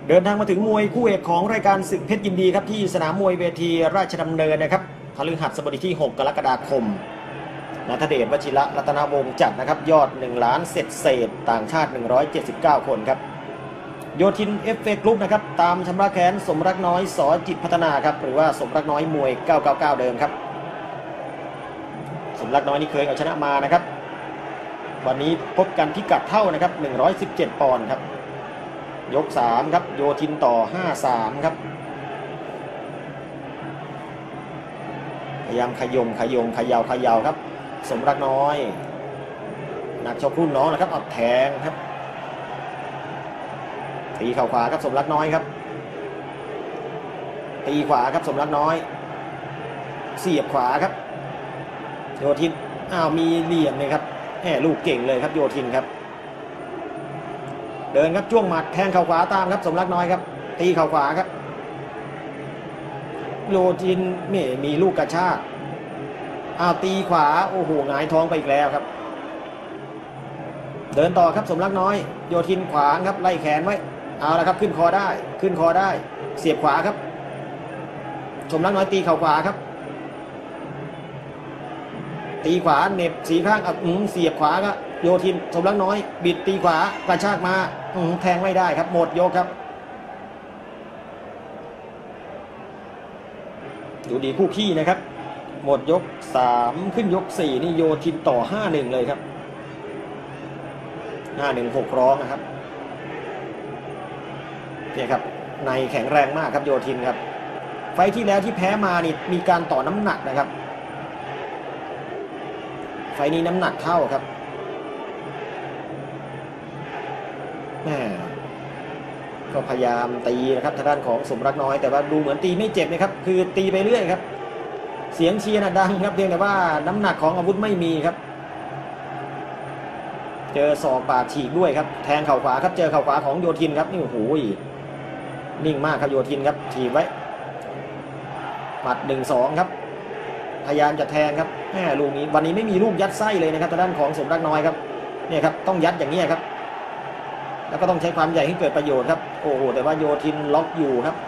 เดินทางมาถึงมวยคู่เอกของรายการศึกเพชรยินดีครับที่สนามมวยเวทีราชดำเนินนะครับพฤหัสบดีที่ 6 กรกฎาคมณฑเดช วชิระรัตนวงศ์จัดนะครับยอด1 ล้านเศษต่างชาติ179 คนครับโยธินเอฟเฟกรุ๊ปนะครับตามชำระแค้นสมรักน้อยสอจิตพัฒนาครับหรือว่าสมรักน้อยมวย999เดิมครับสมรักน้อยนี่เคยเอาชนะมานะครับวันนี้พบกันพิกัดเท่านะครับ117 ปอนด์ครับยก3ครับโยธินต่อ5-3ครับพยายามขยาวครับสมรักน้อยนักชกรุ่นน้องนะครับเอาแทงครับตีเข่าขวาครับสมรักน้อยครับตีขวาครับสมรักน้อยเสียบขวาครับโยธินมีเหลี่ยมเลยครับลูกเก่งเลยครับโยธินครับเดินครับจ้วงหมัดแทงเข่าขวาตามครับสมรักน้อยครับตีเข่าขวาครับโยธินมีลูกกระชากตีขวาโอ้โหหงายท้องไปอีกแล้วครับเดินต่อครับสมรักน้อยโยธินขวางครับไล่แขนไว้เอาละครับขึ้นคอได้เสียบขวาครับสมรักน้อยตีเข่าขวาครับตีขวาเหน็บสีข้างเสียบขวาครับโยธินสมรักน้อยบิดตีขวากระชากมาแทงไม่ได้ครับหมดยกครับดูดีคู่ขี้นะครับหมดยก3ขึ้นยก4นี่โยธินต่อ5-1เลยครับ5-1 6ร้องนะครับเนี่ยครับในแข็งแรงมากครับโยธินครับไฟที่แล้วที่แพ้มานี่มีการต่อน้ำหนักนะครับไฟนี้น้ำหนักเท่าครับก็พยายามตีนะครับทางด้านของสมรักน้อยแต่ว่าดูเหมือนตีไม่เจ็บนะครับคือตีไปเรื่อยครับเสียงเชียร์ดังครับเพียงแต่ว่าน้ำหนักของอาวุธไม่มีครับเจอศอกปาดฉีกด้วยครับแทงเข่าขวาครับเจอเข่าขวาของโยธินครับนี่โอ้โหนิ่งมากครับโยธินครับถีบไว้หมัด 1-2ครับพยายามจะแทงครับลูกนี้วันนี้ไม่มีลูกยัดไส้เลยนะครับทางด้านของสมรักน้อยครับเนี่ยครับต้องยัดอย่างนี้ครับแล้วก็ต้องใช้ความใหญ่ให้เกิดประโยชน์ครับโอ้โหแต่ว่าโยธินล็อกอยู่ครับ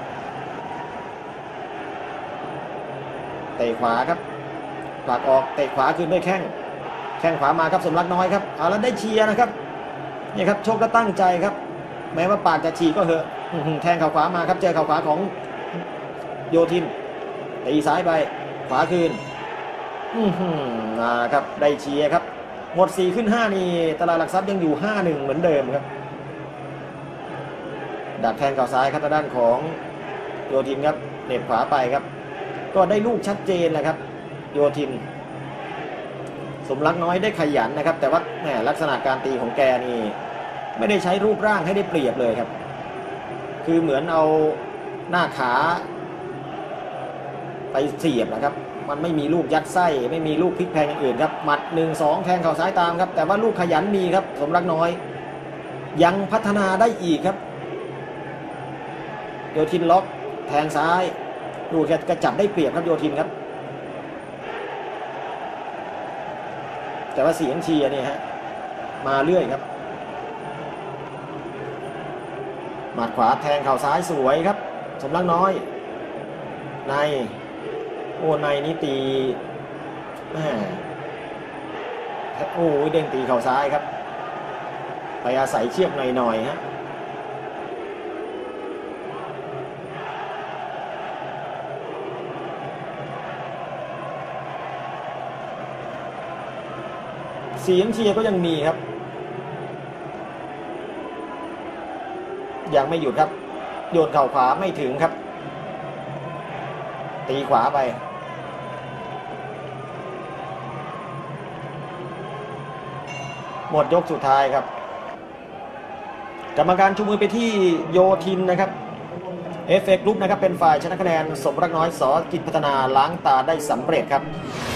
เตะขวาครับผลักออกเตะขวาคืนด้วยแข้งขวามาครับสมรักน้อยครับเอาแล้วได้เชียร์นะครับนี่ครับชกก็ตั้งใจครับแม้ว่าปากจะฉีกก็เหอะแทงเข่าขวามาครับเจอเข่าขวาของโยธินตีซ้ายไปขวาคืนครับได้เชียร์ครับหมด4ขึ้น5นี่ตลาดหลักทรัพย์ยังอยู่5-1เหมือนเดิมครับดักแทงเข่าซ้ายครับทางด้านของโยธินครับเหน็บขวาไปครับก็ได้ลูกชัดเจนแหละครับโยธินสมรักน้อยได้ขยันนะครับแต่ว่าลักษณะการตีของแกนี่ไม่ได้ใช้รูปร่างให้ได้เปรียบเลยครับคือเหมือนเอาหน้าขาไปเสียบนะครับมันไม่มีลูกยัดไส้ไม่มีลูกพลิกแพงอย่างอื่นครับหมัด 1-2 แทงเข่าซ้ายตามครับแต่ว่าลูกขยันมีครับสมรักน้อยยังพัฒนาได้อีกครับโยธินล็อกแทงซ้ายดูแกจับได้เปรียบครับโยธินครับแต่ว่าเสียงเชียร์นี่ฮะมาเรื่อยครับหมัดขวาแทงเข่าซ้ายสวยครับสมรักน้อยในในนี้ตีเด้งตีเข่าซ้ายครับไปอาศัยเชือกหน่อยฮะเสียงเชียร์ก็ยังมีครับยังไม่หยุดครับโยนเข่าขวาไม่ถึงครับตีขวาไปหมดยกสุดท้ายครับกรรมการชูมือไปที่โยธินนะครับเอฟเฟกต์กรุ๊ปนะครับเป็นฝ่ายชนะคะแนนสมรักน้อยสอจิตพัฒนาล้างตาได้สำเร็จครับ